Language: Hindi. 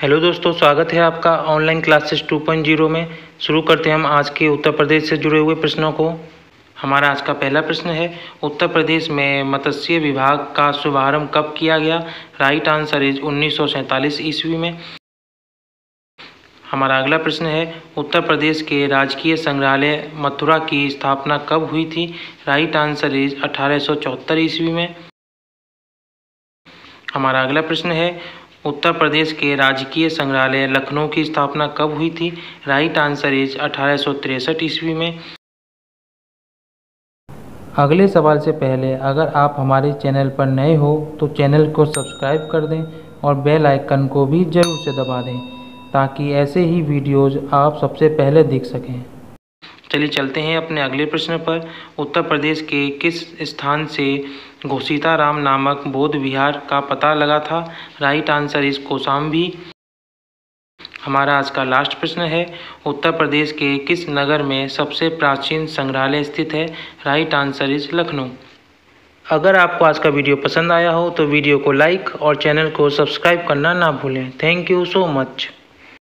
हेलो दोस्तों, स्वागत है आपका ऑनलाइन क्लासेस 2.0 में। शुरू करते हैं हम आज के उत्तर प्रदेश से जुड़े हुए प्रश्नों को। हमारा आज का पहला प्रश्न है, उत्तर प्रदेश में मत्स्य विभाग का शुभारंभ कब किया गया? राइट आंसर इज 1947 ईस्वी में। हमारा अगला प्रश्न है, उत्तर प्रदेश के राजकीय संग्रहालय मथुरा की स्थापना कब हुई थी? राइट आंसर इज 1874 ईस्वी में। हमारा अगला प्रश्न है, उत्तर प्रदेश के राजकीय संग्रहालय लखनऊ की स्थापना कब हुई थी? राइट आंसर इज 1863 ईस्वी में। अगले सवाल से पहले अगर आप हमारे चैनल पर नए हो तो चैनल को सब्सक्राइब कर दें और बेल आइकन को भी ज़रूर से दबा दें ताकि ऐसे ही वीडियोज़ आप सबसे पहले देख सकें। चलिए चलते हैं अपने अगले प्रश्न पर। उत्तर प्रदेश के किस स्थान से घोषिताराम नामक बौद्ध विहार का पता लगा था? Right answer is Kaushambi. हमारा आज का लास्ट प्रश्न है, उत्तर प्रदेश के किस नगर में सबसे प्राचीन संग्रहालय स्थित है? Right answer is Lucknow. अगर आपको आज का वीडियो पसंद आया हो तो वीडियो को लाइक और चैनल को सब्सक्राइब करना ना भूलें। Thank you so much.